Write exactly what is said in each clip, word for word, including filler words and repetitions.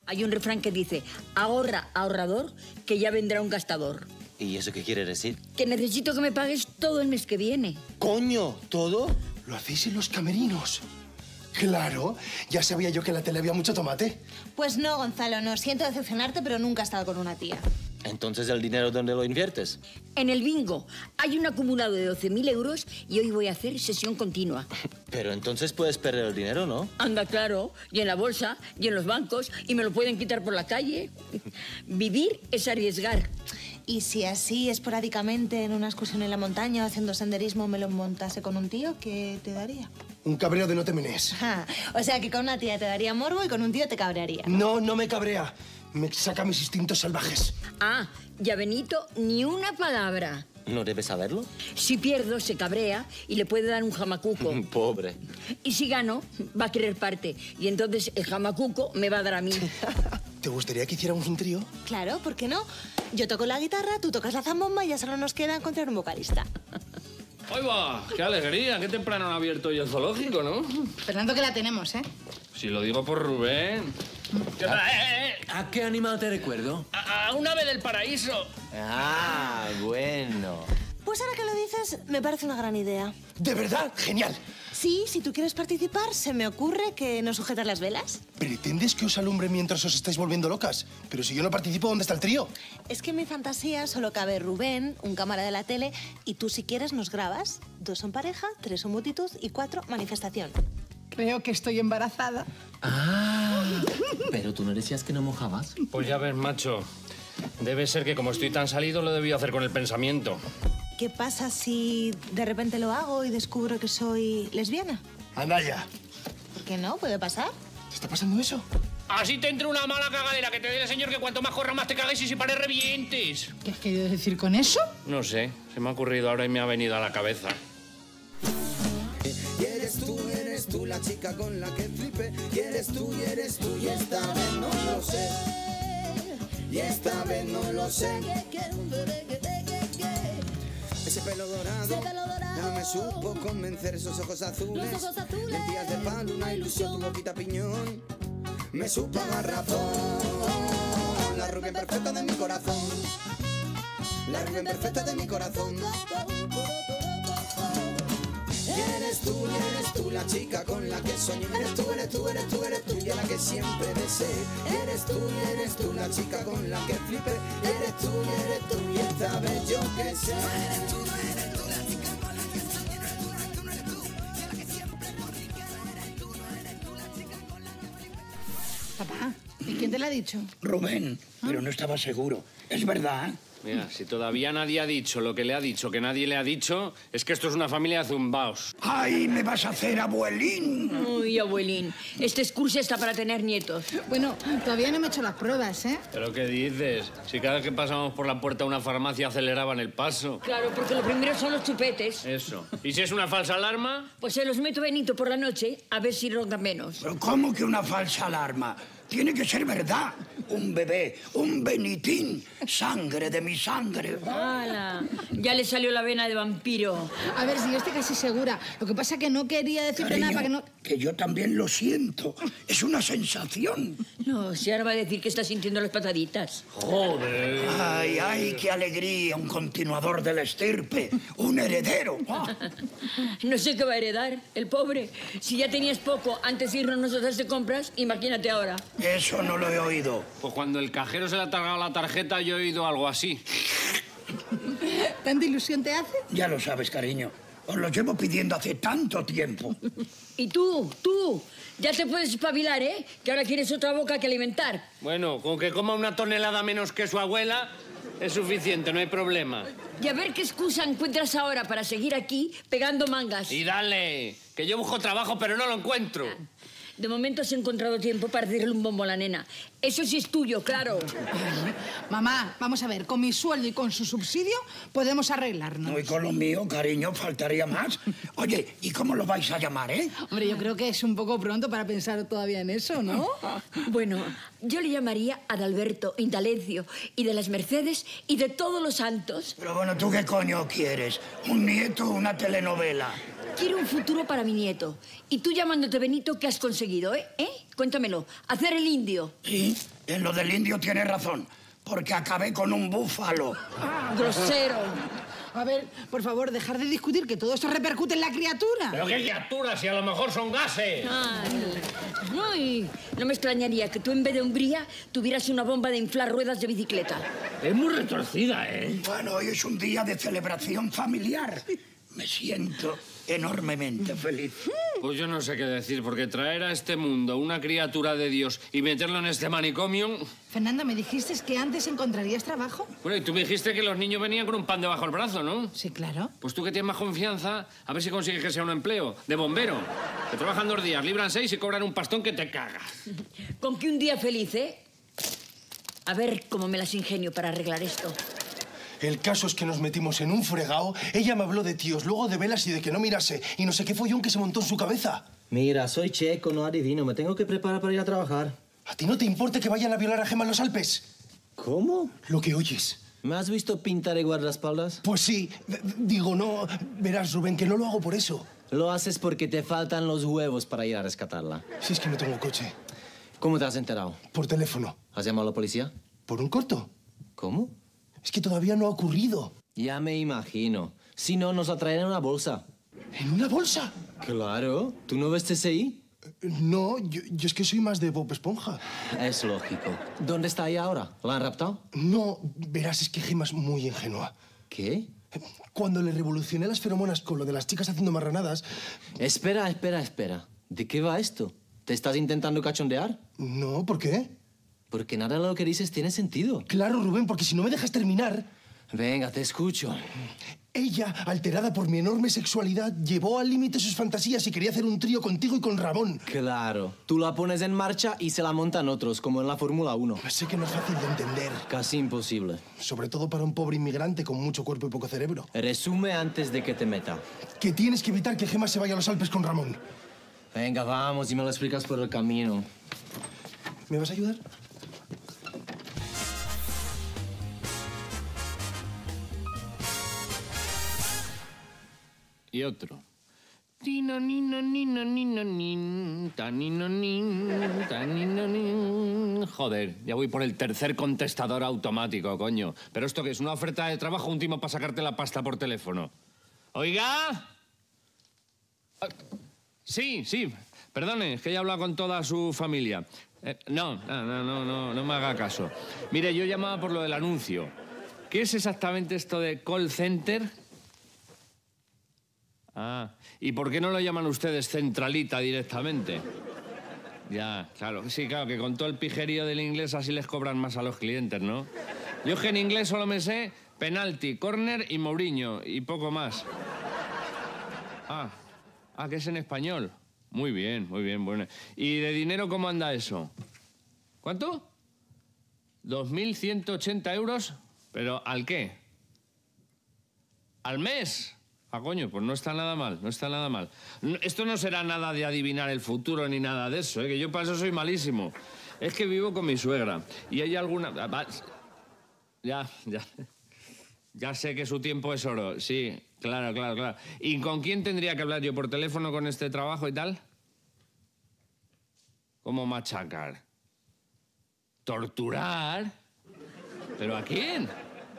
Hay un refrán que dice, ahorra, ahorrador, que ya vendrá un gastador. ¿Y eso qué quiere decir? Que necesito que me pagues todo el mes que viene. ¡Coño! ¿Todo? Lo hacéis en los camerinos. Claro, ya sabía yo que en la tele había mucho tomate. Pues no, Gonzalo, no. Siento decepcionarte, pero nunca he estado con una tía. Entonces, ¿el dinero dónde lo inviertes? En el bingo. Hay un acumulado de doce mil euros y hoy voy a hacer sesión continua. Pero entonces puedes perder el dinero, ¿no? Anda, claro. Y en la bolsa, y en los bancos, y me lo pueden quitar por la calle. Vivir es arriesgar. Y si así, esporádicamente, en una excursión en la montaña, haciendo senderismo, me lo montase con un tío, ¿qué te daría? Un cabreo de no te menees. Ah, o sea que con una tía te daría morbo y con un tío te cabrearía. No, no me cabrea. Me saca mis instintos salvajes. Ah, ya Benito, ni una palabra. ¿No debes saberlo? Si pierdo, se cabrea y le puede dar un jamacuco. Pobre. Y si gano, va a querer parte. Y entonces el jamacuco me va a dar a mí. ¿Te gustaría que hiciéramos un trío? Claro, ¿por qué no? Yo toco la guitarra, tú tocas la zambomba y ya solo nos queda encontrar un vocalista. ¡Ay, va! ¡Qué alegría! ¡Qué temprano han abierto hoy el zoológico, ¿no? Fernando, que la tenemos, ¿eh? Si lo digo por Rubén. ¿Qué tal? ¡Eh, eh! ¿A qué animal te recuerdo? A, a un ave del paraíso. Ah, bueno. Pues ahora que lo dices, me parece una gran idea. ¿De verdad? ¡Genial! Sí, si tú quieres participar, se me ocurre que nos sujetas las velas. ¿Pretendes que os alumbre mientras os estáis volviendo locas? Pero si yo no participo, ¿dónde está el trío? Es que en mi fantasía solo cabe Rubén, un cámara de la tele, y tú si quieres nos grabas. Dos son pareja, tres son multitud y cuatro manifestación. Creo que estoy embarazada. Ah, pero tú no decías que no mojabas. Pues ya ves, macho. Debe ser que como estoy tan salido, lo debí hacer con el pensamiento. ¿Qué pasa si de repente lo hago y descubro que soy lesbiana? Anda ya. ¿Por qué no? ¿Puede pasar? ¿Te está pasando eso? Así te entra una mala cagadera que te dé el señor que cuanto más corra más te cagues y si pares revientes. ¿Qué has querido decir con eso? No sé, se me ha ocurrido ahora y me ha venido a la cabeza. Y eres tú, eres tú la chica con la que flipé. Y eres tú, y eres tú, y esta vez no lo sé. Y esta vez no lo sé. Ese pelo dorado, no me supo convencer. Esos ojos azules, lentillas de palo, una ilusión, tu boquita piñón. Me supo a garrafón, la rubia perfecta de mi corazón. La rubia perfecta de mi corazón. Y eres tú, y eres tú la chica con la que soñé. Eres tú, eres tú, eres tú, eres tú y a la que siempre deseé. Eres tú, y eres tú la chica con la que flipé. Eres tú, y eres tú y esta vez yo que sé. Eres tú, eres tú la chica con la que soñé. Eres tú, eres tú, eres tú y a la que siempre corrí. Eres tú, eres tú la chica con la que flipé. Papá, ¿y quién te lo ha dicho? Rubén, pero no estaba seguro. Es verdad. Mira, si todavía nadie ha dicho lo que le ha dicho, que nadie le ha dicho, es que esto es una familia de zumbaos. ¡Ay, me vas a hacer abuelín! Uy, abuelín, este excurso está para tener nietos. Bueno, todavía no me he hecho las pruebas, ¿eh? ¿Pero qué dices? Si cada vez que pasamos por la puerta de una farmacia aceleraban el paso. Claro, porque lo primero son los chupetes. Eso. ¿Y si es una falsa alarma? Pues se los meto Benito por la noche a ver si roncan menos. ¿Pero cómo que una falsa alarma? Tiene que ser verdad. Un bebé, un Benitín, sangre de mi sangre. ¡Hala! Ya le salió la vena de vampiro. A ver, si yo estoy casi segura. Lo que pasa es que no quería decirte Cariño, nada para que no... que yo también lo siento. Es una sensación. No, si ahora va a decir que está sintiendo las pataditas. ¡Joder! Ay, ay, qué alegría. Un continuador de la estirpe. Un heredero. No sé qué va a heredar, el pobre. Si ya tenías poco antes de irnos nosotros de compras, imagínate ahora. Eso no lo he oído. Pues cuando el cajero se le ha cargado la tarjeta, yo he oído algo así. ¿Tanta ilusión te hace? Ya lo sabes, cariño. Os lo llevo pidiendo hace tanto tiempo. Y tú, tú, ya te puedes espabilar, ¿eh? Que ahora tienes otra boca que alimentar. Bueno, con que coma una tonelada menos que su abuela, es suficiente, no hay problema. Y a ver qué excusa encuentras ahora para seguir aquí pegando mangas. Y dale, que yo busco trabajo, pero no lo encuentro. De momento has encontrado tiempo para decirle un bombo a la nena. Eso sí es tuyo, claro. Ay, mamá, vamos a ver, con mi sueldo y con su subsidio podemos arreglarnos. No, y con lo mío, cariño, faltaría más. Oye, ¿y cómo lo vais a llamar, eh? Hombre, yo creo que es un poco pronto para pensar todavía en eso, ¿no? Bueno, yo le llamaría Adalberto, Indalencio, y de las Mercedes y de todos los santos. Pero bueno, ¿tú qué coño quieres? ¿Un nieto o una telenovela? quiero un futuro para mi nieto. Y tú llamándote Benito, ¿qué has conseguido, eh? ¿Eh? Cuéntamelo. Hacer el indio. Sí, en lo del indio tienes razón, porque acabé con un búfalo. Ah, grosero. A ver, por favor, dejar de discutir, que todo esto repercute en la criatura. ¿Pero qué criatura? Si a lo mejor son gases. Ay, ay, no me extrañaría que tú en vez de umbría tuvieras una bomba de inflar ruedas de bicicleta. Es muy retorcida, ¿eh? Bueno, hoy es un día de celebración familiar. Me siento enormemente feliz. Pues yo no sé qué decir, porque traer a este mundo una criatura de Dios y meterlo en este manicomio... Fernanda, me dijiste que antes encontrarías trabajo. Bueno, y tú me dijiste que los niños venían con un pan debajo del brazo, ¿no? Sí, claro. Pues tú que tienes más confianza, a ver si consigues que sea un empleo de bombero. Que trabajan dos días, libran seis y cobran un pastón que te cagas. Con que un día feliz, ¿eh? A ver cómo me las ingenio para arreglar esto. El caso es que nos metimos en un fregado. Ella me habló de tíos, luego de velas y de que no mirase. Y no sé qué follón que se montó en su cabeza. Mira, soy checo, no adivino. Me tengo que preparar para ir a trabajar. ¿A ti no te importa que vayan a violar a Gemma en los Alpes? ¿Cómo? Lo que oyes. ¿Me has visto pintar y guardaespaldas? Pues sí. Digo, no... Verás, Rubén, que no lo hago por eso. Lo haces porque te faltan los huevos para ir a rescatarla. Si es que no tengo coche. ¿Cómo te has enterado? Por teléfono. ¿Has llamado a la policía? ¿Por un corto? ¿Cómo? Es que todavía no ha ocurrido. Ya me imagino. Si no, nos la traen en una bolsa. ¿En una bolsa? Claro. ¿Tú no ves T S I? No, yo, yo es que soy más de Bob Esponja. Es lógico. ¿Dónde está ella ahora? ¿La han raptado? No, verás, es que Gemma es muy ingenua. ¿Qué? Cuando le revolucioné las feromonas con lo de las chicas haciendo marranadas... Espera, espera, espera. ¿De qué va esto? ¿Te estás intentando cachondear? No, ¿por qué? Porque nada de lo que dices tiene sentido. Claro, Rubén, porque si no me dejas terminar... Venga, te escucho. Ella, alterada por mi enorme sexualidad, llevó al límite sus fantasías y quería hacer un trío contigo y con Ramón. Claro. Tú la pones en marcha y se la montan otros, como en la Fórmula uno. Sé que no es fácil de entender. Casi imposible. Sobre todo para un pobre inmigrante con mucho cuerpo y poco cerebro. Resume antes de que te meta. Que tienes que evitar que Gemma se vaya a los Alpes con Ramón. Venga, vamos y me lo explicas por el camino. ¿Me vas a ayudar? Y otro. Tino, nino, nino, nino, nin, tanino, nin, tanino, nin. Joder, ya voy por el tercer contestador automático, coño. ¿Pero esto qué es? ¿Una oferta de trabajo o un timo para sacarte la pasta por teléfono? ¿Oiga? Ah, sí, sí. Perdone, es que ya he hablado con toda su familia. Eh, no, no, no, no, no, no me haga caso. Mire, yo llamaba por lo del anuncio. ¿Qué es exactamente esto de call center? Ah, ¿y por qué no lo llaman ustedes centralita directamente? Ya, claro, sí, claro, que con todo el pijerío del inglés así les cobran más a los clientes, ¿no? Yo es que en inglés solo me sé penalti, córner y Mourinho, y poco más. Ah, ah, que es en español. Muy bien, muy bien, bueno. ¿Y de dinero cómo anda eso? ¿Cuánto? ¿dos mil ciento ochenta euros? ¿Pero al qué? ¿Al mes? Ah, coño, pues no está nada mal, no está nada mal. No, esto no será nada de adivinar el futuro ni nada de eso, ¿eh? Que yo para eso soy malísimo. Es que vivo con mi suegra y hay alguna... Ya, ya. Ya sé que su tiempo es oro, sí, claro, claro, claro. ¿Y con quién tendría que hablar yo por teléfono con este trabajo y tal? ¿Cómo machacar? ¿Torturar? ¿Pero a quién?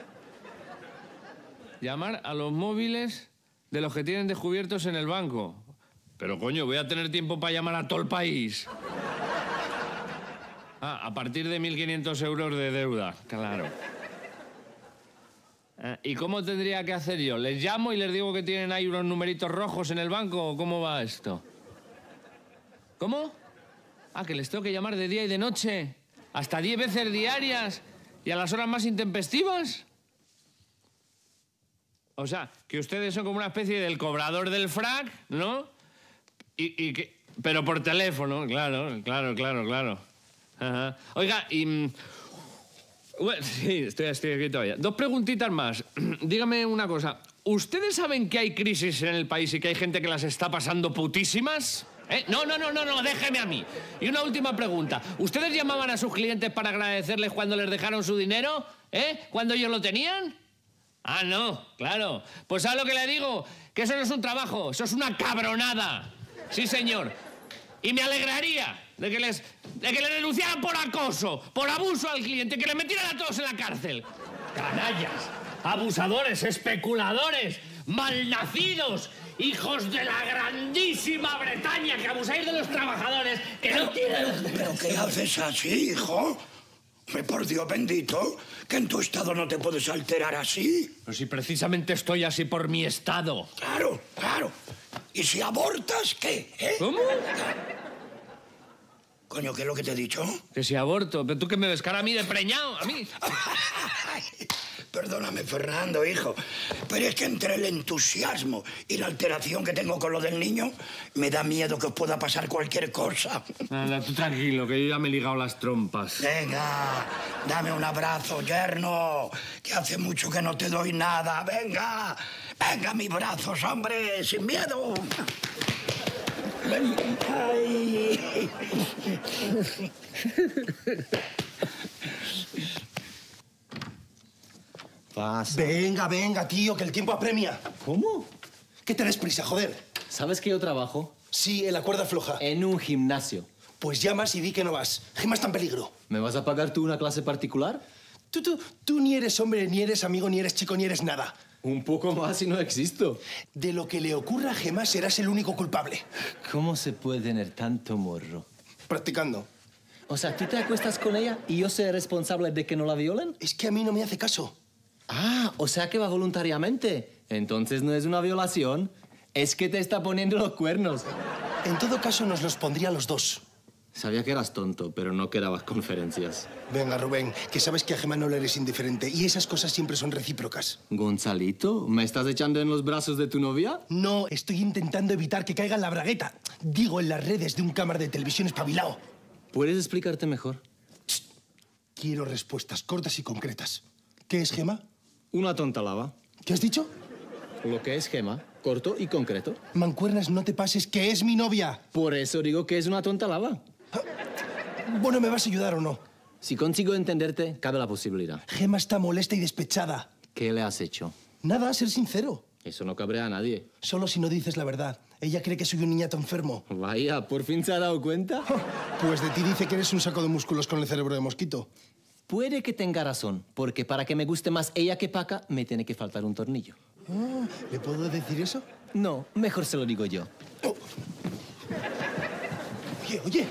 Llamar a los móviles de los que tienen descubiertos en el banco. Pero, coño, voy a tener tiempo para llamar a todo el país. Ah, a partir de mil quinientos euros de deuda, claro. Ah, ¿y cómo tendría que hacer yo? ¿Les llamo y les digo que tienen ahí unos numeritos rojos en el banco o cómo va esto? ¿Cómo? Ah, que les tengo que llamar de día y de noche. ¿Hasta diez veces diarias? ¿Y a las horas más intempestivas? O sea, que ustedes son como una especie del cobrador del frac, ¿no? Y, y que... Pero por teléfono, claro, claro, claro, claro. Ajá. Oiga, y... Bueno, sí, estoy, estoy aquí todavía. Dos preguntitas más. Dígame una cosa. ¿Ustedes saben que hay crisis en el país y que hay gente que las está pasando putísimas? ¿Eh? No, no, no, no, no, déjeme a mí. Y una última pregunta. ¿Ustedes llamaban a sus clientes para agradecerles cuando les dejaron su dinero? ¿Eh? ¿Cuando ellos lo tenían? Ah, no, claro. Pues ¿sabe lo que le digo? Que Que eso no es un trabajo, eso es una cabronada. Sí, señor. Y me alegraría de que les, de que le denunciaran por acoso, por abuso al cliente, que le metieran a todos en la cárcel. Canallas, abusadores, especuladores, malnacidos, hijos de la grandísima Bretaña, que abusáis de los trabajadores, que no tienen... ¿Pero qué haces así, hijo? Por Dios bendito, que en tu estado no te puedes alterar así. Pero si precisamente estoy así por mi estado. Claro, claro. ¿Y si abortas, qué? ¿Eh? ¿Cómo? Coño, ¿qué es lo que te he dicho? Que si aborto. ¿Pero tú qué me ves cara a mí de preñado? ¿A mí? Perdóname, Fernando, hijo, pero es que entre el entusiasmo y la alteración que tengo con lo del niño, me da miedo que os pueda pasar cualquier cosa. Nada, tú tranquilo, que yo ya me he ligado las trompas. Venga, dame un abrazo, yerno, que hace mucho que no te doy nada. Venga, venga, mis brazos, hombre, sin miedo. Ay. Pasa. Venga, venga, tío, que el tiempo apremia. ¿Cómo? ¿Qué tenés prisa, joder? ¿Sabes que yo trabajo? Sí, en la cuerda floja. En un gimnasio. Pues llamas y di que no vas. Gema está en peligro. ¿Me vas a pagar tú una clase particular? Tú, tú, tú ni eres hombre, ni eres amigo, ni eres chico, ni eres nada. Un poco más y no existo. De lo que le ocurra a Gema serás el único culpable. ¿Cómo se puede tener tanto morro? Practicando. O sea, ¿tú te acuestas con ella y yo soy responsable de que no la violen? Es que a mí no me hace caso. Ah, o sea que va voluntariamente. Entonces no es una violación, es que te está poniendo los cuernos. En todo caso, nos los pondría a los dos. Sabía que eras tonto, pero no que dabas conferencias. Venga, Rubén, que sabes que a Gema no le eres indiferente y esas cosas siempre son recíprocas. Gonzalito, ¿me estás echando en los brazos de tu novia? No, estoy intentando evitar que caiga en la bragueta. Digo, en las redes de un cámara de televisión espabilado. ¿Puedes explicarte mejor? Quiero respuestas cortas y concretas. ¿Qué es Gema? Una tonta lava. ¿Qué has dicho? Lo que es Gema, corto y concreto. Mancuernas, no te pases, que es mi novia. Por eso digo que es una tonta lava. Bueno, ¿me vas a ayudar o no? Si consigo entenderte, cabe la posibilidad. Gema está molesta y despechada. ¿Qué le has hecho? Nada, ser sincero. Eso no cabrea a nadie. Solo si no dices la verdad. Ella cree que soy un niñato enfermo. Vaya, ¿por fin se ha dado cuenta? Pues de ti dice que eres un saco de músculos con el cerebro de mosquito. Puede que tenga razón, porque para que me guste más ella que Paca, me tiene que faltar un tornillo. Oh, ¿le puedo decir eso? No, mejor se lo digo yo. Oh. Oye, oye.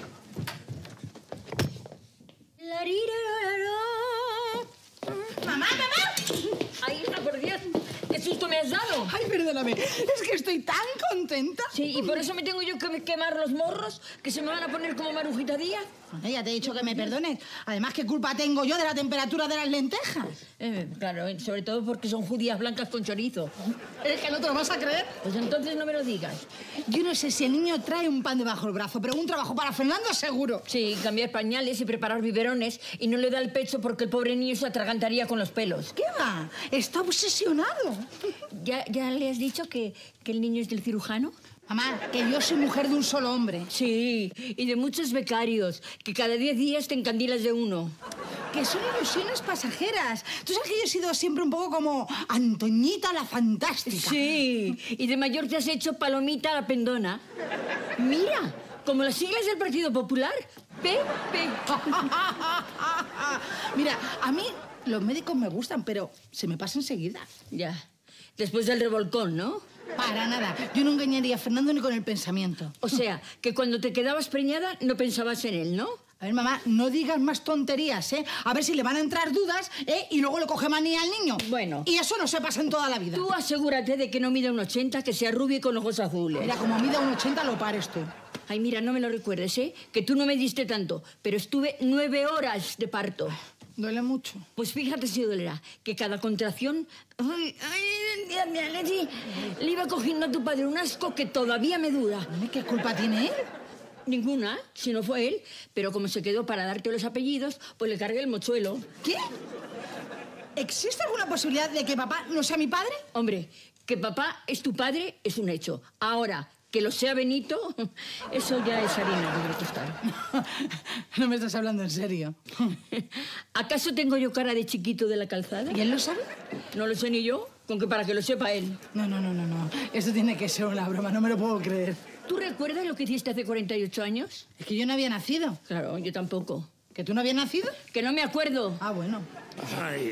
¡Mamá, mamá! ¡Ay, hija, por Dios! ¡Qué susto me has dado! Ay, perdóname, es que estoy tan contenta. Sí, y por eso me tengo yo que quemar los morros, que se me van a poner como Marujita Díaz. Bueno, ya te he dicho que me perdones. Además, ¿qué culpa tengo yo de la temperatura de las lentejas? Eh, claro, eh, sobre todo porque son judías blancas con chorizo. ¿Es que no te lo vas a creer? Pues entonces no me lo digas. Yo no sé si el niño trae un pan debajo del brazo, pero un trabajo para Fernando seguro. Sí, cambiar pañales y preparar biberones y no le da el pecho porque el pobre niño se atragantaría con los pelos. ¿Qué va? Está obsesionado. ¿Ya, ya le has dicho que, que el niño es del cirujano? Mamá, que yo soy mujer de un solo hombre. Sí, y de muchos becarios, que cada diez días te encandilas de uno. Que son ilusiones pasajeras. Tú sabes que yo he sido siempre un poco como Antoñita la Fantástica. Sí, y de mayor te has hecho Palomita la Pendona. Mira, como las siglas del Partido Popular, P P. Mira, a mí los médicos me gustan, pero se me pasa enseguida. Ya, después del revolcón, ¿no? Para nada. Yo no engañaría a Fernando ni con el pensamiento. O sea, que cuando te quedabas preñada no pensabas en él, ¿no? A ver, mamá, no digas más tonterías, ¿eh? A ver si le van a entrar dudas, ¿eh? Y luego le coge manía al niño. Bueno. Y eso no se pasa en toda la vida. Tú asegúrate de que no mida un ochenta, que sea rubio y con ojos azules. Mira, como mida un ochenta, lo pares tú. Ay, mira, no me lo recuerdes, ¿eh? Que tú no me diste tanto, pero estuve nueve horas de parto. Duele mucho. Pues fíjate si dolerá, que cada contracción... Ay, ay, Dios mío, Leti, le iba cogiendo a tu padre un asco que todavía me dura. ¿Qué culpa tiene él? Ninguna, si no fue él. Pero como se quedó para darte los apellidos, pues le cargué el mochuelo. ¿Qué? ¿Existe alguna posibilidad de que papá no sea mi padre? Hombre, que papá es tu padre es un hecho. Ahora, Que lo sea Benito, eso ya es harina de otro costal. No me estás hablando en serio. ¿Acaso tengo yo cara de chiquito de la calzada? ¿Y él lo sabe? No lo sé ni yo, con que para que lo sepa él. No, no, no, no, no. Eso tiene que ser una broma, no me lo puedo creer. ¿Tú recuerdas lo que hiciste hace cuarenta y ocho años? Es que yo no había nacido. Claro, yo tampoco. ¿Que tú no habías nacido? Que no me acuerdo. Ah, bueno. Ay.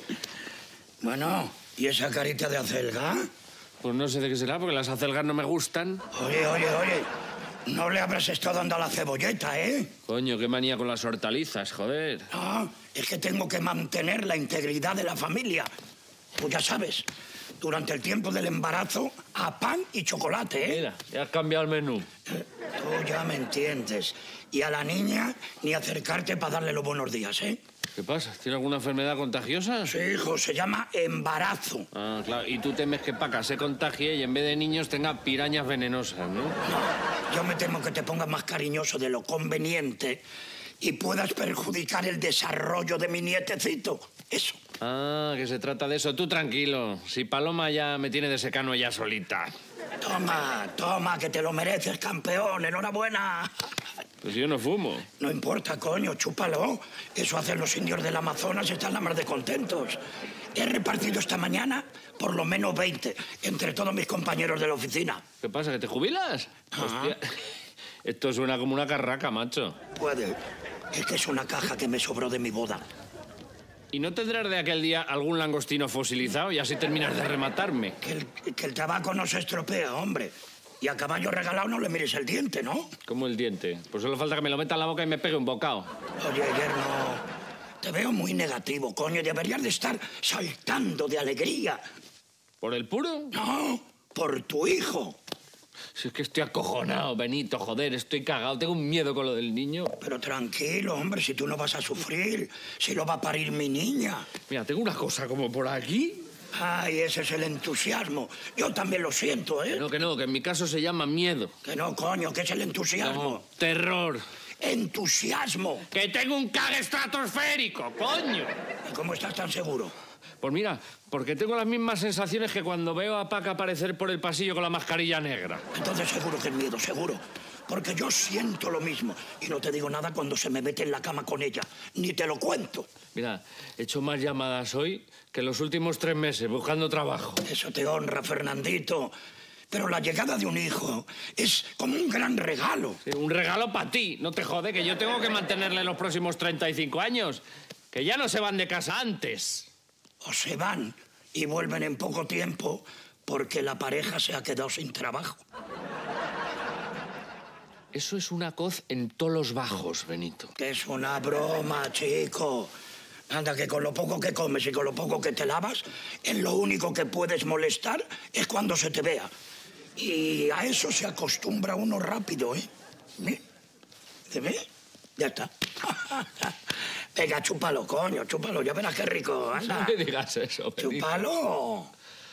Bueno, ¿y esa carita de acelga? Pues no sé de qué será, porque las acelgas no me gustan. Oye, oye, oye. No le habrás estado dando a la cebolleta, ¿eh? Coño, qué manía con las hortalizas, joder. No, es que tengo que mantener la integridad de la familia. Pues ya sabes, durante el tiempo del embarazo, a pan y chocolate, ¿eh? Mira, ya has cambiado el menú. Tú ya me entiendes. Y a la niña, ni acercarte para darle los buenos días, ¿eh? ¿Qué pasa? ¿Tiene alguna enfermedad contagiosa? Sí, hijo, se llama embarazo. Ah, claro. Y tú temes que Paca se contagie y en vez de niños tenga pirañas venenosas, ¿no? No, yo me temo que te pongas más cariñoso de lo conveniente y puedas perjudicar el desarrollo de mi nietecito. Eso. Ah, que se trata de eso. Tú tranquilo. Si Paloma ya me tiene de secano ella solita. Toma, toma, que te lo mereces, campeón. Enhorabuena. Pues yo no fumo. No importa, coño, chúpalo. Eso hacen los indios del Amazonas, están la mar de contentos. He repartido esta mañana por lo menos veinte entre todos mis compañeros de la oficina. ¿Qué pasa, que te jubilas? Ajá. Hostia, esto suena como una carraca, macho. Puede. Es que es una caja que me sobró de mi boda. ¿Y no tendrás de aquel día algún langostino fosilizado y así terminas de rematarme? Que el, que el tabaco no se estropea, hombre. Y a caballo regalado no le mires el diente, ¿no? ¿Cómo el diente? Pues solo falta que me lo meta en la boca y me pegue un bocado. Oye, yerno, te veo muy negativo, coño. Deberías de estar saltando de alegría. ¿Por el puro? No, por tu hijo. Si es que estoy acojonado, Benito, joder, estoy cagado. Tengo un miedo con lo del niño. Pero tranquilo, hombre, si tú no vas a sufrir, si lo va a parir mi niña. Mira, tengo una cosa como por aquí. Ay, ese es el entusiasmo. Yo también lo siento, ¿eh? Que no, que no, que en mi caso se llama miedo. Que no, coño, que es el entusiasmo. No, terror. Entusiasmo. ¡Que tengo un cague estratosférico, coño! ¿Y cómo estás tan seguro? Pues mira, porque tengo las mismas sensaciones que cuando veo a Paca aparecer por el pasillo con la mascarilla negra. Entonces seguro que es miedo, seguro. Porque yo siento lo mismo. Y no te digo nada cuando se me mete en la cama con ella. Ni te lo cuento. Mira, he hecho más llamadas hoy que en los últimos tres meses buscando trabajo. Eso te honra, Fernandito. Pero la llegada de un hijo es como un gran regalo. Sí, un regalo para ti. No te jode, que yo tengo que mantenerle los próximos treinta y cinco años. Que ya no se van de casa antes. O se van y vuelven en poco tiempo porque la pareja se ha quedado sin trabajo. Eso es una coz en todos los bajos, Benito. Que es una broma, chico. Anda, que con lo poco que comes y con lo poco que te lavas, en lo único que puedes molestar es cuando se te vea. Y a eso se acostumbra uno rápido, ¿eh? ¿Eh? ¿Te ve? Ya está. Venga, chúpalo, coño, chúpalo. Ya verás qué rico, anda. No me digas eso, Benito. ¡Chúpalo!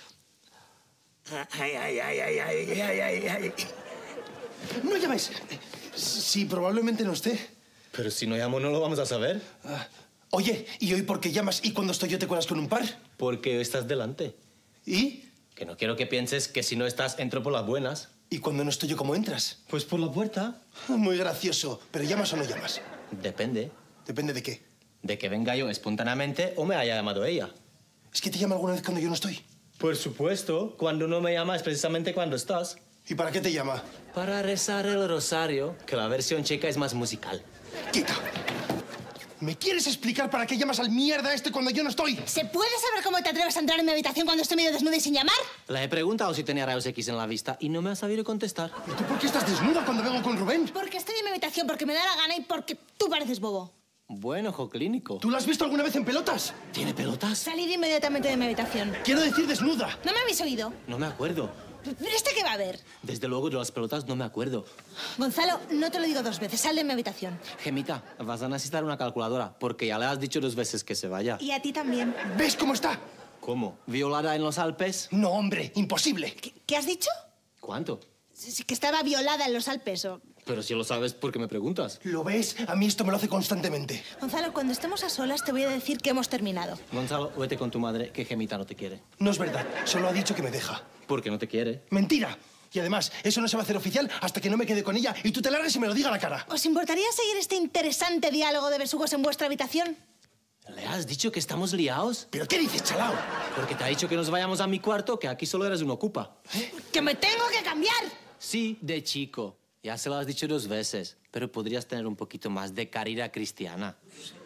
Ay, ay, ay, ay, ay, ay, ay, ay. No llaméis. Sí, probablemente no esté. Pero si no llamo, no lo vamos a saber. Ah, oye, ¿y hoy por qué llamas y cuando estoy yo te cuelas con un par? Porque estás delante. ¿Y? Que no quiero que pienses que si no estás, entro por las buenas. ¿Y cuando no estoy yo, cómo entras? Pues por la puerta. Muy gracioso. ¿Pero llamas o no llamas? Depende. ¿Depende de qué? De que venga yo espontáneamente o me haya llamado ella. ¿Es que te llama alguna vez cuando yo no estoy? Por supuesto. Cuando no me llama es precisamente cuando estás. ¿Y para qué te llama? Para rezar el rosario, que la versión chica es más musical. ¡Quita! ¿Me quieres explicar para qué llamas al mierda este cuando yo no estoy? ¿Se puede saber cómo te atreves a entrar en mi habitación cuando estoy medio desnuda y sin llamar? Le he preguntado si tenía rayos X en la vista y no me ha sabido contestar. ¿Y tú por qué estás desnuda cuando vengo con Rubén? Porque estoy en mi habitación, porque me da la gana y porque tú pareces bobo. Bueno, ojo clínico. ¿Tú la has visto alguna vez en pelotas? ¿Tiene pelotas? Salir inmediatamente de mi habitación. Quiero decir desnuda. ¿No me habéis oído? No me acuerdo. ¿Pero este qué va a ver? Desde luego de las pelotas no me acuerdo. Gonzalo, no te lo digo dos veces. Sal de mi habitación. Gemita, vas a necesitar una calculadora, porque ya le has dicho dos veces que se vaya. Y a ti también. ¿Ves cómo está? ¿Cómo? ¿Violada en los Alpes? No, hombre, imposible. ¿Qué, qué has dicho? ¿Cuánto? Sí, que estaba violada en los Alpes. O... Pero si lo sabes, ¿por qué me preguntas? ¿Lo ves? A mí esto me lo hace constantemente. Gonzalo, cuando estemos a solas te voy a decir que hemos terminado. Gonzalo, vete con tu madre, que Gemita no te quiere. No es verdad. Solo ha dicho que me deja. ¿Por qué no te quiere? ¡Mentira! Y además, eso no se va a hacer oficial hasta que no me quede con ella y tú te largues y me lo diga a la cara. ¿Os importaría seguir este interesante diálogo de besugos en vuestra habitación? ¿Le has dicho que estamos liados? ¿Pero qué dices, chalao? Porque te ha dicho que nos vayamos a mi cuarto, que aquí solo eres un ocupa. ¡Que me tengo que cambiar! Sí, de chico. Ya se lo has dicho dos veces. Pero podrías tener un poquito más de caridad cristiana.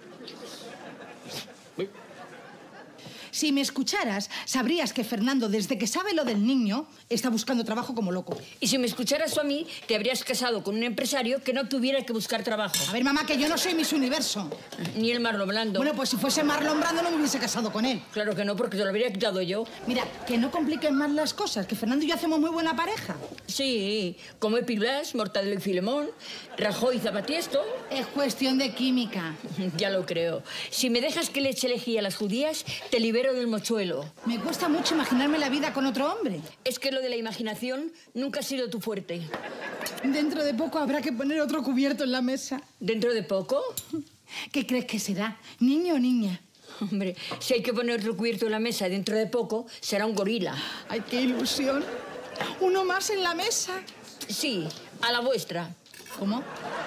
Si me escucharas, sabrías que Fernando, desde que sabe lo del niño, está buscando trabajo como loco. Y si me escucharas tú a mí, te habrías casado con un empresario que no tuviera que buscar trabajo. A ver, mamá, que yo no soy Miss Universo. Ni el Marlon Brando. Bueno, pues si fuese Marlon Brando no me hubiese casado con él. Claro que no, porque te lo habría quitado yo. Mira, que no compliquen más las cosas, que Fernando y yo hacemos muy buena pareja. Sí, como Epi Blas, Mortadelo y Filemón, Rajoy y Zapatiesto. Es cuestión de química. Ya lo creo. Si me dejas que le eche lejía a las judías, te libero del mochuelo. Me cuesta mucho imaginarme la vida con otro hombre. Es que lo de la imaginación nunca ha sido tu fuerte. Dentro de poco habrá que poner otro cubierto en la mesa. ¿Dentro de poco? ¿Qué crees que será? ¿Niño o niña? Hombre, si hay que poner otro cubierto en la mesa dentro de poco, será un gorila. ¡Ay, qué ilusión! ¿Uno más en la mesa? Sí, a la vuestra. ¿Cómo?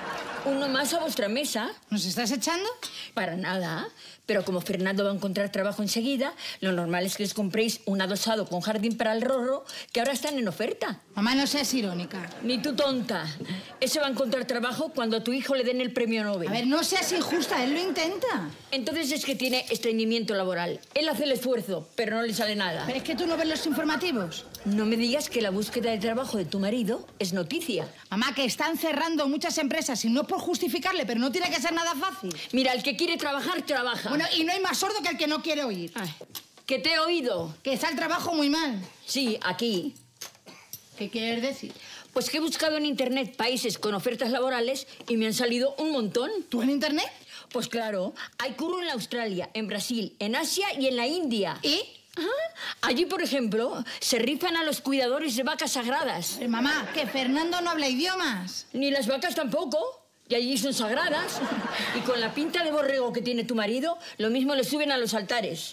Uno más a vuestra mesa. ¿Nos estás echando? Para nada. Pero como Fernando va a encontrar trabajo enseguida, lo normal es que les compréis un adosado con jardín para el rorro, que ahora están en oferta. Mamá, no seas irónica. Ni tú tonta. Ese va a encontrar trabajo cuando a tu hijo le den el premio Nobel. A ver, no seas injusta, él lo intenta. Entonces es que tiene estreñimiento laboral. Él hace el esfuerzo, pero no le sale nada. ¿Pero es que tú no ves los informativos? No me digas que la búsqueda de trabajo de tu marido es noticia. Mamá, que están cerrando muchas empresas, y no por justificarle, pero no tiene que ser nada fácil. Mira, el que quiere trabajar, trabaja. Bueno, y no hay más sordo que el que no quiere oír. Ay, que te he oído. Que está el trabajo muy mal. Sí, aquí. ¿Qué quieres decir? Pues que he buscado en internet países con ofertas laborales y me han salido un montón. ¿Tú en internet? Pues claro, hay curro en Australia, en Brasil, en Asia y en la India. ¿Y? Ajá. Allí, por ejemplo, se rifan a los cuidadores de vacas sagradas. Pero, mamá, que Fernando no habla idiomas. Ni las vacas tampoco. Y allí son sagradas. Y con la pinta de borrego que tiene tu marido, lo mismo le suben a los altares.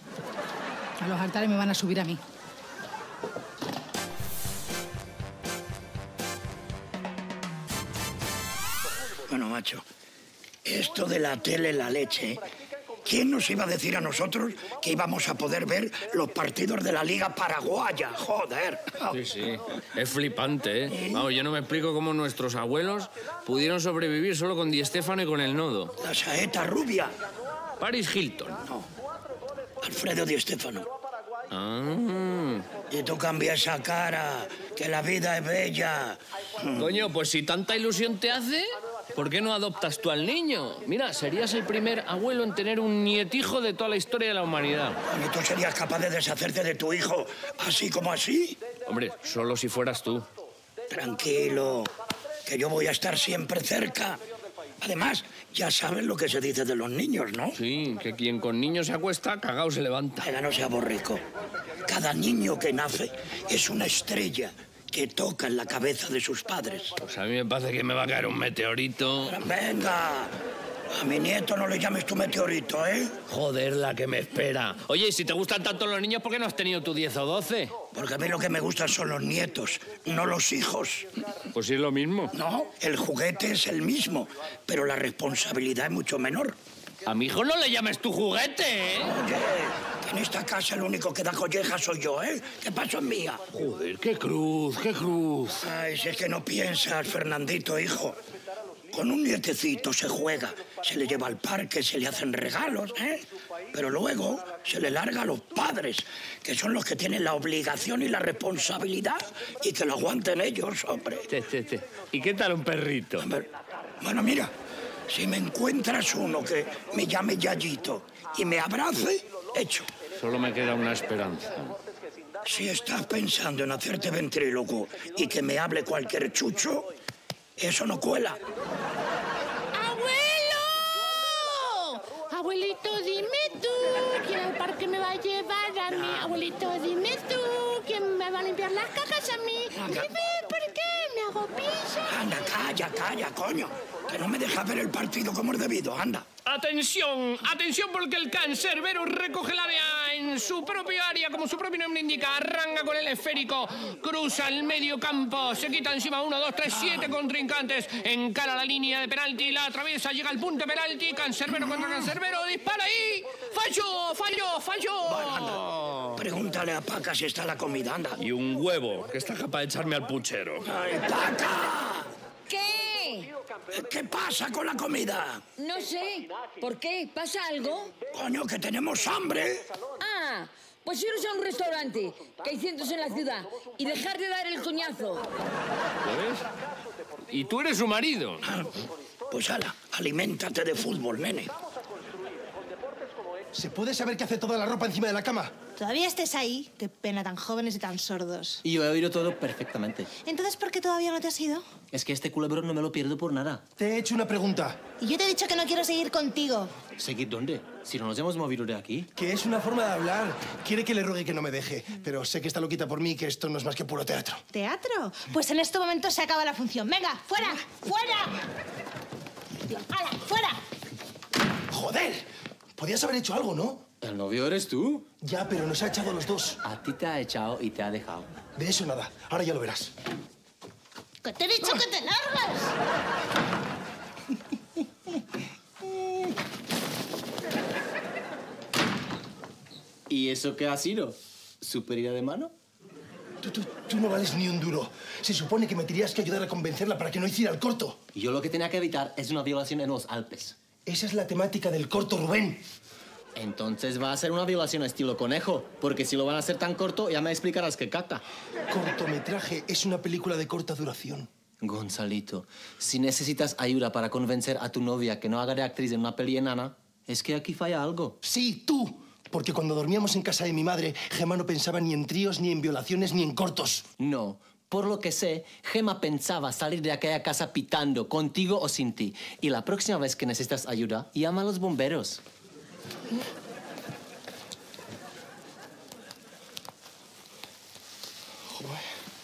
A los altares me van a subir a mí. Bueno, macho, esto de la tele, la leche... ¿Quién nos iba a decir a nosotros que íbamos a poder ver los partidos de la Liga Paraguaya? ¡Joder! Sí, sí. Es flipante, ¿eh? Vamos, yo no me explico cómo nuestros abuelos pudieron sobrevivir solo con Di Stéfano y con el nodo. La saeta rubia. Paris Hilton. No. Alfredo Di Stéfano. Ah. Y tú cambia esa cara, que la vida es bella. Coño, pues si tanta ilusión te hace, ¿por qué no adoptas tú al niño? Mira, serías el primer abuelo en tener un nietijo de toda la historia de la humanidad. ¿Y tú serías capaz de deshacerte de tu hijo así como así? Hombre, solo si fueras tú. Tranquilo, que yo voy a estar siempre cerca. Además, ya sabes lo que se dice de los niños, ¿no? Sí, que quien con niños se acuesta, cagao se levanta. Venga, no sea borrico. Cada niño que nace es una estrella que toca en la cabeza de sus padres. Pues a mí me parece que me va a caer un meteorito. Venga, a mi nieto no le llames tu meteorito, ¿eh? Joder, la que me espera. Oye, y si te gustan tanto los niños, ¿por qué no has tenido tu diez o doce? Porque a mí lo que me gustan son los nietos, no los hijos. Pues sí es lo mismo. No, el juguete es el mismo, pero la responsabilidad es mucho menor. A mi hijo no le llames tu juguete, ¿eh? Oye, que en esta casa el único que da colleja soy yo, ¿eh? ¿Qué paso es mía? Joder, qué cruz, qué cruz. Ay, si es que no piensas, Fernandito, hijo. Con un nietecito se juega, se le lleva al parque, se le hacen regalos, ¿eh? Pero luego se le larga a los padres, que son los que tienen la obligación y la responsabilidad y que lo aguanten ellos, hombre. Te, te, te. ¿Y qué tal un perrito? Ver, bueno, mira, si me encuentras uno que me llame Yayito y me abrace, hecho. Solo me queda una esperanza. Si estás pensando en hacerte ventríloco y que me hable cualquier chucho, eso no cuela. ¡Abuelo! Abuelito, dime tú, ¿quién al parque me va a llevar a mí? Abuelito, dime tú, ¿quién me va a limpiar las cajas a mí? Anda. Dime, ¿por qué me hago pis? Anda, calla, calla, coño. Que no me dejas ver el partido como es debido, anda. Atención, atención porque el cancerbero recoge la vea en su propio área, como su propio nombre indica. Arranca con el esférico, cruza el medio campo, se quita encima uno, dos, tres, siete contrincantes, encara la línea de penalti, la atraviesa, llega al punto de penalti, cancerbero contra cancerbero, dispara y falló, falló, falló. Bueno, pregúntale a Paca si está la comida, anda. Y un huevo, que está capaz de echarme al puchero. ¡Ay, Paca! ¿Qué? ¿Qué pasa con la comida? No sé. ¿Por qué? ¿Pasa algo? Coño, que tenemos hambre. Ah, pues iros a un restaurante, que hay cientos en la ciudad, y dejar de dar el coñazo. ¿Ves? Y tú eres su marido. Pues ala, aliméntate de fútbol, nene. ¿Se puede saber qué hace toda la ropa encima de la cama? Todavía estés ahí. Qué pena, tan jóvenes y tan sordos. Y yo he oído todo perfectamente. Entonces, ¿por qué todavía no te has ido? Es que este culebrón no me lo pierdo por nada. Te he hecho una pregunta. Y yo te he dicho que no quiero seguir contigo. ¿Seguir dónde? Si no nos hemos movido de aquí. Que es una forma de hablar. Quiere que le rogue que no me deje, pero sé que está loquita por mí y que esto no es más que puro teatro. ¿Teatro? Pues en este momento se acaba la función. ¡Venga, fuera! ¡Fuera! ¡Hala, fuera! ¡Joder! Podías haber hecho algo, ¿no? ¿El novio eres tú? Ya, pero nos ha echado a los dos. A ti te ha echado y te ha dejado. De eso nada. Ahora ya lo verás. ¡Que te he dicho que te largas! ¿Y eso qué ha sido? ¿Superioridad de mano? Tú, tú, tú no vales ni un duro. Se supone que me tenías que ayudar a convencerla para que no hiciera el corto. Y yo lo que tenía que evitar es una violación en los Alpes. Esa es la temática del corto, Rubén. Entonces va a ser una violación estilo conejo, porque si lo van a hacer tan corto, ya me explicarás qué caca. Cortometraje es una película de corta duración. Gonzalito, si necesitas ayuda para convencer a tu novia que no haga de actriz en una peli enana, es que aquí falla algo. Sí, tú. Porque cuando dormíamos en casa de mi madre, Gemma no pensaba ni en tríos, ni en violaciones, ni en cortos. No. Por lo que sé, Gemma pensaba salir de aquella casa pitando, contigo o sin ti. Y la próxima vez que necesitas ayuda, llama a los bomberos. Joder.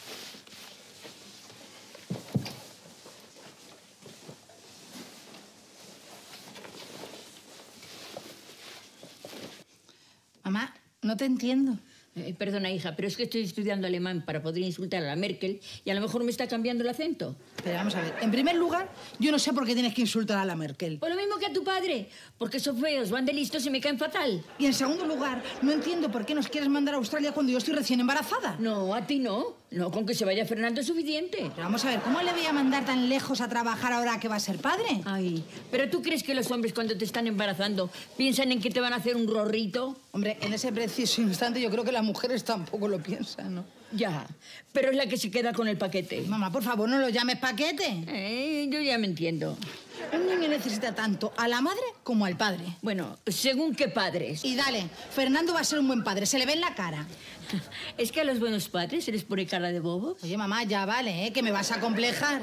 Mamá, no te entiendo. Eh, perdona, hija, pero es que estoy estudiando alemán para poder insultar a la Merkel y a lo mejor me está cambiando el acento. Pero vamos a ver, en primer lugar, yo no sé por qué tienes que insultar a la Merkel. Pues lo mismo que a tu padre, porque esos feos van de listos y me caen fatal. Y en segundo lugar, no entiendo por qué nos quieres mandar a Australia cuando yo estoy recién embarazada. No, a ti no. No, con que se vaya Fernando es suficiente. Pero vamos a ver, ¿cómo le voy a mandar tan lejos a trabajar ahora que va a ser padre? Ay, ¿pero tú crees que los hombres cuando te están embarazando piensan en que te van a hacer un rorrito? Hombre, en ese preciso instante yo creo que las mujeres tampoco lo piensan, ¿no? Ya, pero es la que se queda con el paquete. Mamá, por favor, no lo llames paquete. Eh, yo ya me entiendo. Un niño necesita tanto a la madre como al padre. Bueno, según qué padres. Y dale, Fernando va a ser un buen padre, se le ve en la cara. ¿Es que a los buenos padres se les pone cara de bobos? Oye, mamá, ya vale, ¿eh? Que me vas a complejar.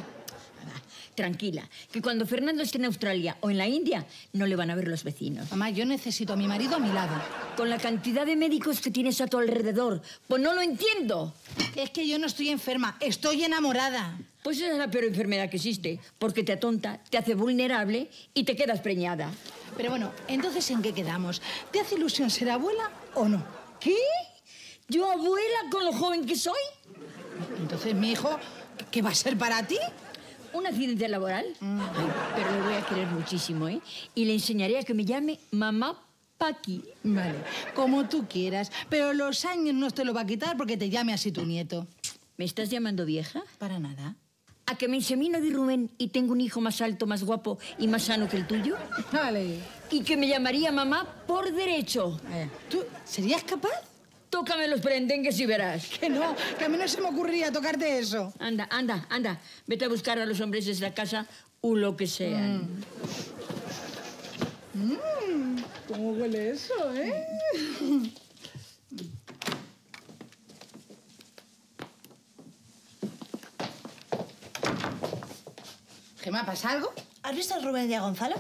Tranquila, que cuando Fernando esté en Australia o en la India, no le van a ver los vecinos. Mamá, yo necesito a mi marido a mi lado. Con la cantidad de médicos que tienes a tu alrededor, pues no lo entiendo. Es que yo no estoy enferma, estoy enamorada. Pues esa es la peor enfermedad que existe, porque te atonta, te hace vulnerable y te quedas preñada. Pero bueno, entonces, ¿en qué quedamos? ¿Te hace ilusión ser abuela o no? ¿Qué? ¿Yo abuela con lo joven que soy? Entonces, mi hijo, ¿qué va a ser para ti? ¿Un accidente laboral? Mm. Ay, pero le voy a querer muchísimo, ¿eh? Y le enseñaré a que me llame Mamá Paqui. Vale, como tú quieras. Pero los años no te lo va a quitar porque te llame así tu nieto. ¿Me estás llamando vieja? Para nada. ¿A que me insemino de Rubén y tengo un hijo más alto, más guapo y más sano que el tuyo? Vale. Y que me llamaría mamá por derecho. Eh, ¿Tú serías capaz? Tócame los prendengues y verás. Que no, que a mí no se me ocurría tocarte eso. Anda, anda, anda. Vete a buscar a los hombres de la casa o lo que sean. Mm. Mm, ¿Cómo huele eso, eh? Gemma, ¿pasa algo? ¿Has visto a Rubén y a Gonzalo?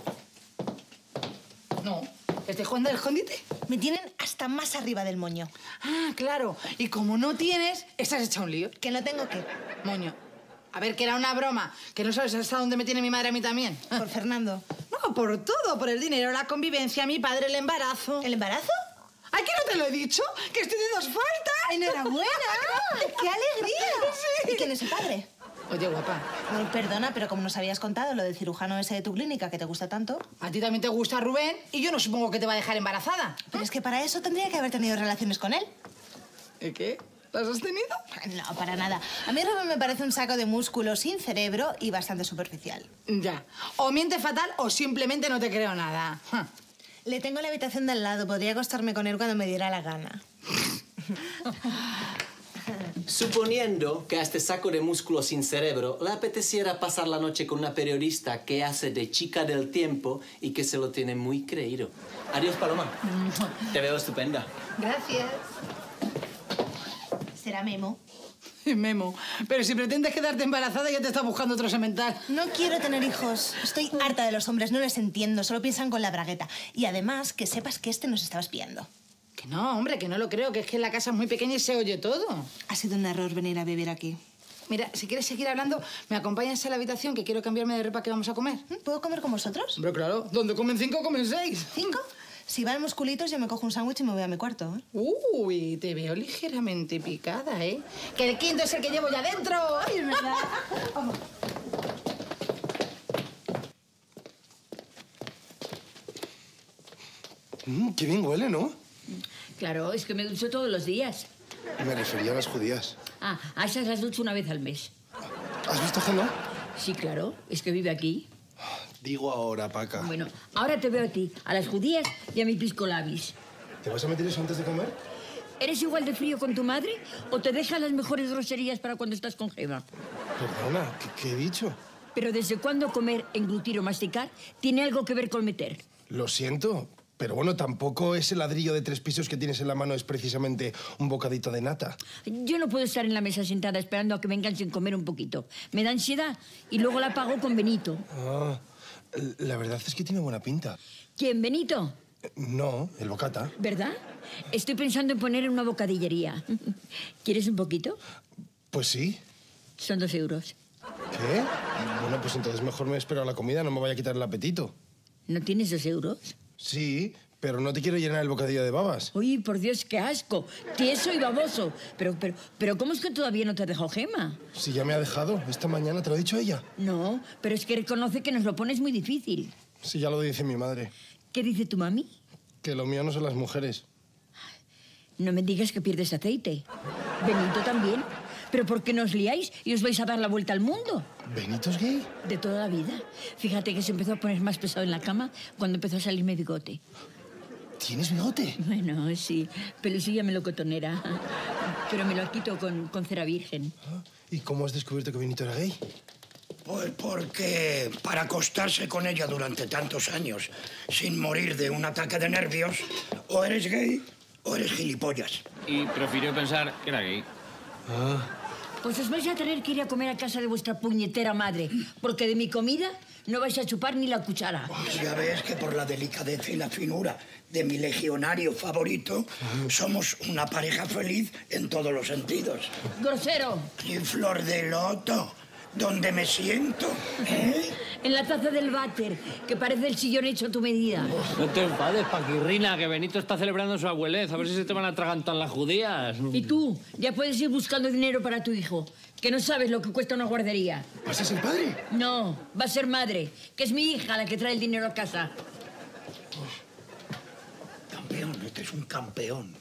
No. ¿Estoy jugando al escondite? Me tienen hasta más arriba del moño. Ah, claro. Y como no tienes, estás hecha un lío. ¿Que no tengo qué? Moño. A ver, que era una broma. Que no sabes hasta dónde me tiene mi madre a mí también. Por Fernando. No Oh, por todo, por el dinero, la convivencia, mi padre, el embarazo. ¿El embarazo? ¿Ay, que no te lo he dicho? ¡Que estoy de dos faltas! ¡Enhorabuena! ¡Qué alegría! Sí. ¿Y quién es el padre? Oye, guapa, Bueno, perdona, pero como nos habías contado lo del cirujano ese de tu clínica que te gusta tanto... a ti también te gusta Rubén y yo no supongo que te va a dejar embarazada. Pero es que para eso tendría que haber tenido relaciones con él. ¿Y qué? ¿Las has tenido? No, para nada. A mí Rubén me parece un saco de músculo sin cerebro y bastante superficial. Ya. O miente fatal o simplemente no te creo nada. Ja. Le tengo en la habitación de al lado. Podría acostarme con él cuando me diera la gana. Suponiendo que a este saco de músculo sin cerebro le apeteciera pasar la noche con una periodista que hace de chica del tiempo y que se lo tiene muy creído. Adiós, Paloma. Te veo estupenda. Gracias. ¿Será Memo? Memo, pero si pretendes quedarte embarazada ya te está buscando otro semental. No quiero tener hijos. Estoy harta de los hombres, no les entiendo. Solo piensan con la bragueta. Y además, que sepas que este nos estaba espiando. Que no, hombre, que no lo creo, que es que la casa es muy pequeña y se oye todo. Ha sido un error venir a vivir aquí. Mira, si quieres seguir hablando, me acompañas a la habitación, que quiero cambiarme de ropa que vamos a comer. ¿Puedo comer con vosotros? Hombre, claro, donde comen cinco, comen seis. ¿Cinco? Si van musculitos, yo me cojo un sándwich y me voy a mi cuarto. ¿eh? Uy, te veo ligeramente picada, ¿eh? Que el quinto es el que llevo ya dentro. Ay, es verdad. Vamos. Mm, qué bien huele, ¿no? Claro, es que me ducho todos los días. Me refería a las judías. Ah, a esas las ducho una vez al mes. ¿Has visto a Gemma? Sí, claro, es que vive aquí. Digo ahora, Paca. Bueno, ahora te veo a ti, a las judías y a mi pisco labis. ¿Te vas a meter eso antes de comer? ¿Eres igual de frío con tu madre o te dejas las mejores groserías para cuando estás con Gemma? Perdona, ¿qué, qué he dicho? Pero ¿desde cuándo comer, englutir o masticar tiene algo que ver con meter? Lo siento, pero bueno, tampoco ese ladrillo de tres pisos que tienes en la mano es precisamente un bocadito de nata. Yo no puedo estar en la mesa sentada esperando a que vengan sin comer un poquito. Me da ansiedad y luego la pago con Benito. Ah, la verdad es que tiene buena pinta. ¿Quién, Benito? No, el bocata. ¿Verdad? Estoy pensando en poner en una bocadillería. ¿Quieres un poquito? Pues sí. Son dos euros. ¿Qué? Bueno, pues entonces mejor me espero a la comida, no me vaya a quitar el apetito. ¿No tienes dos euros? Sí, pero no te quiero llenar el bocadillo de babas. Uy, por Dios, qué asco. Tieso y baboso. Pero, pero, pero, ¿cómo es que todavía no te ha dejado Gemma? Si ya me ha dejado, esta mañana, ¿te lo ha dicho ella? No, pero es que reconoce que nos lo pones muy difícil. Sí, ya lo dice mi madre. ¿Qué dice tu mami? Que lo mío no son las mujeres. No me digas que pierdes aceite. Benito también. ¿Pero por qué no os liáis y os vais a dar la vuelta al mundo? ¿Benito es gay? De toda la vida. Fíjate que se empezó a poner más pesado en la cama cuando empezó a salirme bigote. ¿Tienes bigote? Bueno, sí. Pelusilla melocotonera. Pero me lo quito con, con cera virgen. ¿Y cómo has descubierto que Benito era gay? Pues porque para acostarse con ella durante tantos años sin morir de un ataque de nervios, o eres gay o eres gilipollas. Y prefirió pensar que era gay. Ah. Pues os vais a tener que ir a comer a casa de vuestra puñetera madre, porque de mi comida no vais a chupar ni la cuchara. Pues ya ves que por la delicadeza y la finura de mi legionario favorito, somos una pareja feliz en todos los sentidos. ¡Grosero! Y flor de loto, ¿dónde me siento? ¿Eh? En la taza del váter, que parece el sillón hecho a tu medida. No te enfades, Paquirrina, que Benito está celebrando su abuelez. A ver si se te van a atragantar las judías. Y tú, ya puedes ir buscando dinero para tu hijo, que no sabes lo que cuesta una guardería. ¿Vas a ser padre? No, va a ser madre, que es mi hija la que trae el dinero a casa. Campeón, este es un campeón.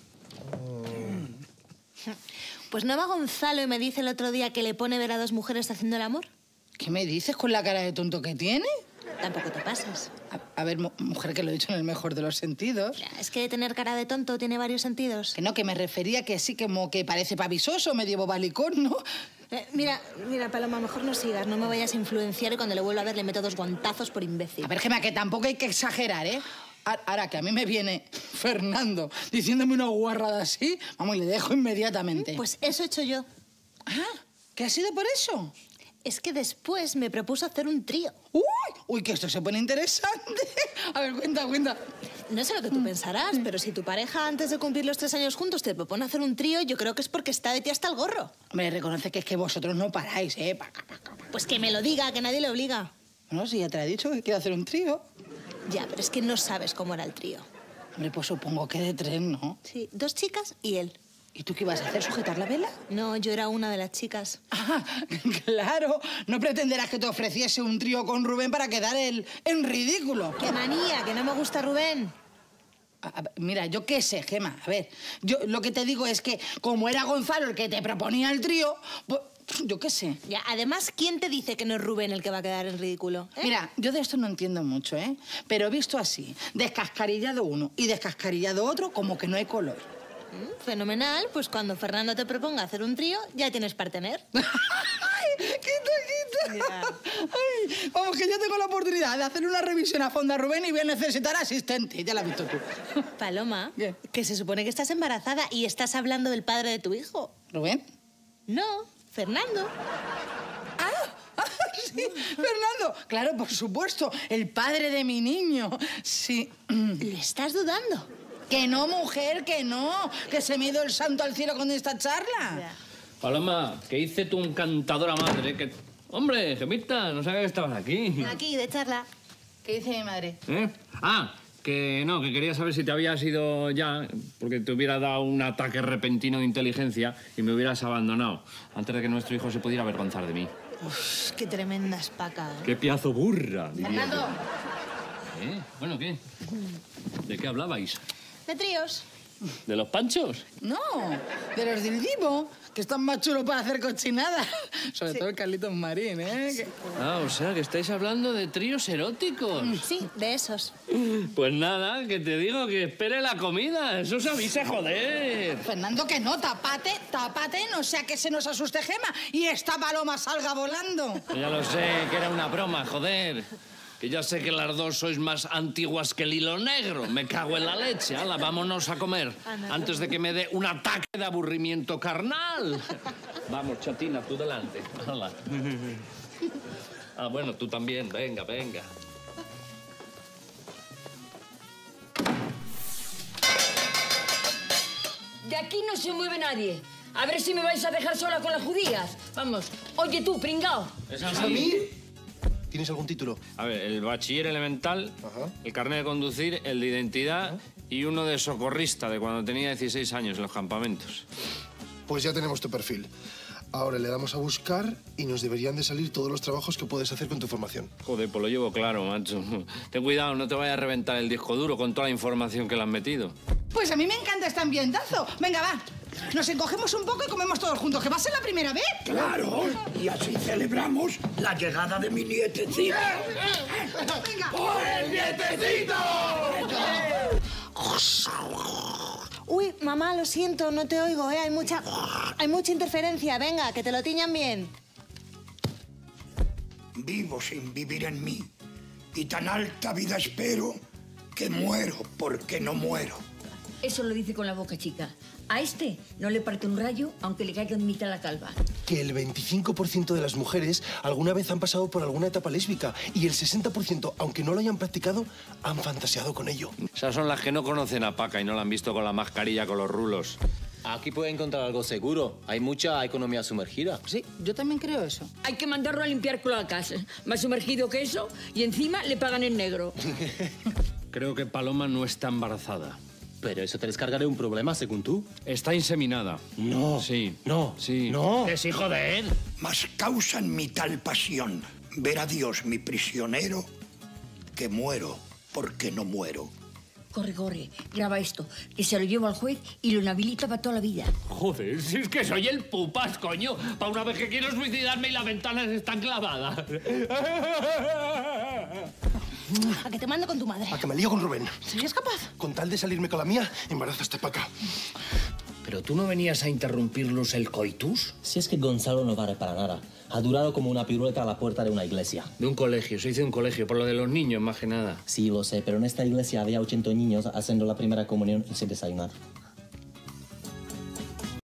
Pues no va Gonzalo y me dice el otro día que le pone ver a dos mujeres haciendo el amor. ¿Qué me dices con la cara de tonto que tiene? Tampoco te pases. A, a ver, mu- mujer, que lo he dicho en el mejor de los sentidos. Ya, es que tener cara de tonto tiene varios sentidos. Que no, que me refería que sí, como que parece pavisoso, medio bobalicón, ¿no? Eh, mira, mira, Paloma, mejor no sigas. No me vayas a influenciar y cuando le vuelva a ver le meto dos guantazos por imbécil. A ver, Gemma, que tampoco hay que exagerar, ¿eh? A- Ahora que a mí me viene Fernando diciéndome una guarrada así, vamos, y le dejo inmediatamente. Pues eso he hecho yo. Ah, ¿qué ha sido por eso? Es que después me propuso hacer un trío. ¡Uy! ¡Uy, que esto se pone interesante! A ver, cuenta, cuenta. No sé lo que tú pensarás, pero si tu pareja antes de cumplir los tres años juntos te propone hacer un trío, yo creo que es porque está de ti hasta el gorro. Hombre, reconoce que es que vosotros no paráis, ¿eh? Paca, paca, paca. Pues que me lo diga, que nadie le obliga. Bueno, si ya te lo he dicho que quiero hacer un trío. Ya, pero es que no sabes cómo era el trío. Hombre, pues supongo que de tres, ¿no? Sí, dos chicas y él. ¿Y tú qué ibas a hacer, sujetar la vela? No, yo era una de las chicas. Ah, claro. No pretenderás que te ofreciese un trío con Rubén para quedar el, en ridículo. ¡Qué manía! Que no me gusta Rubén. A, a, mira, yo qué sé, Gemma. A ver, yo lo que te digo es que como era Gonzalo el que te proponía el trío, pues yo qué sé. Ya, además, ¿quién te dice que no es Rubén el que va a quedar en ridículo? ¿Eh? Mira, yo de esto no entiendo mucho, ¿eh? Pero visto así, descascarillado uno y descascarillado otro, como que no hay color. Mm, fenomenal, pues cuando Fernando te proponga hacer un trío, ya tienes partener. ¡Ay, quita, quita! Yeah. Ay, vamos, que yo tengo la oportunidad de hacer una revisión a fondo a Rubén y voy a necesitar asistente. Ya la has visto tú. Paloma, ¿Qué? que se supone que estás embarazada y estás hablando del padre de tu hijo. ¿Rubén? No, Fernando. ¡Ah! Sí, Fernando. Claro, por supuesto, el padre de mi niño. Sí. ¿Le estás dudando? Que no, mujer, que no. Que se me ha ido el santo al cielo con esta charla. Ya. Paloma, que hice tu encantadora madre, que... Hombre, Gemita, no sabía que estabas aquí. Aquí, de charla. ¿Qué dice mi madre? ¿Eh? Ah, que no, que quería saber si te habías ido ya, porque te hubiera dado un ataque repentino de inteligencia y me hubieras abandonado, antes de que nuestro hijo se pudiera avergonzar de mí. Uf, qué tremenda espaca, ¿eh? ¡Qué piazo burra! diría Fernando. yo. ¿Eh? Bueno, ¿qué? ¿De qué hablabais? De tríos. ¿De los panchos? No, de los del Divo, que están más chulos para hacer cochinadas. Sobre Sí. todo el Carlitos Marín, ¿eh? Que- Ah, o sea, que estáis hablando de tríos eróticos. Sí, de esos. Pues nada, que te digo que espere la comida. Eso se avisa, joder. Fernando, que no, tapate, tapate, no sea que se nos asuste Gema y esta paloma salga volando. Ya lo sé, que era una broma, joder. Que ya sé que las dos sois más antiguas que el hilo negro. Me cago en la leche. Hala, vámonos a comer. Antes de que me dé un ataque de aburrimiento carnal. Vamos, chatina, tú delante. Hala. Ah, bueno, tú también. Venga, venga. De aquí no se mueve nadie. A ver si me vais a dejar sola con las judías. Vamos. Oye tú, pringao. ¿Es ¿A mí? ¿Tienes algún título? A ver, el bachiller elemental, Ajá. el carnet de conducir, el de identidad y uno de socorrista de cuando tenía dieciséis años en los campamentos. Pues ya tenemos tu perfil. Ahora le damos a buscar y nos deberían de salir todos los trabajos que puedes hacer con tu formación. Joder, pues lo llevo claro, macho. Ten cuidado, no te vayas a reventar el disco duro con toda la información que le han metido. Pues a mí me encanta este ambientazo. Venga, va. Nos encogemos un poco y comemos todos juntos, que va a ser la primera vez. Claro, y así celebramos la llegada de mi nietecito. Venga. ¡Por el nietecito! Uy, mamá, lo siento, no te oigo, ¿eh? Hay mucha... Hay mucha interferencia. Venga, que te lo tiñan bien. Vivo sin vivir en mí, y tan alta vida espero que muero porque no muero. Eso lo dice con la boca chica. A este no le parte un rayo, aunque le caiga en mitad la calva. Que el veinticinco por ciento de las mujeres alguna vez han pasado por alguna etapa lésbica y el sesenta por ciento, aunque no lo hayan practicado, han fantaseado con ello. Esas son las que no conocen a Paca y no la han visto con la mascarilla con los rulos. Aquí puede encontrar algo seguro. Hay mucha economía sumergida. Sí, yo también creo eso. Hay que mandarlo a limpiar cloacas. Más sumergido que eso y encima le pagan en negro. Creo que Paloma no está embarazada. Pero eso te descargaré un problema, según tú. Está inseminada. No. Sí. No. Sí. No. Que sí, joder. Mas causa en mi tal pasión ver a Dios mi prisionero que muero porque no muero. Corre, corre, graba esto, que se lo llevo al juez y lo inhabilita para toda la vida. Joder, si es que soy el pupas, coño. Para una vez que quiero suicidarme y las ventanas están clavadas. A que te mando con tu madre. A que me lío con Rubén. ¿Serías capaz? Con tal de salirme con la mía, embaraza esta paca. ¿Pero tú no venías a interrumpirlos el coitus? Si es que Gonzalo no vale para nada. Ha durado como una pirueta a la puerta de una iglesia. De un colegio, se dice un colegio, por lo de los niños, más que nada. Sí, lo sé, pero en esta iglesia había ochenta niños haciendo la primera comunión sin desayunar.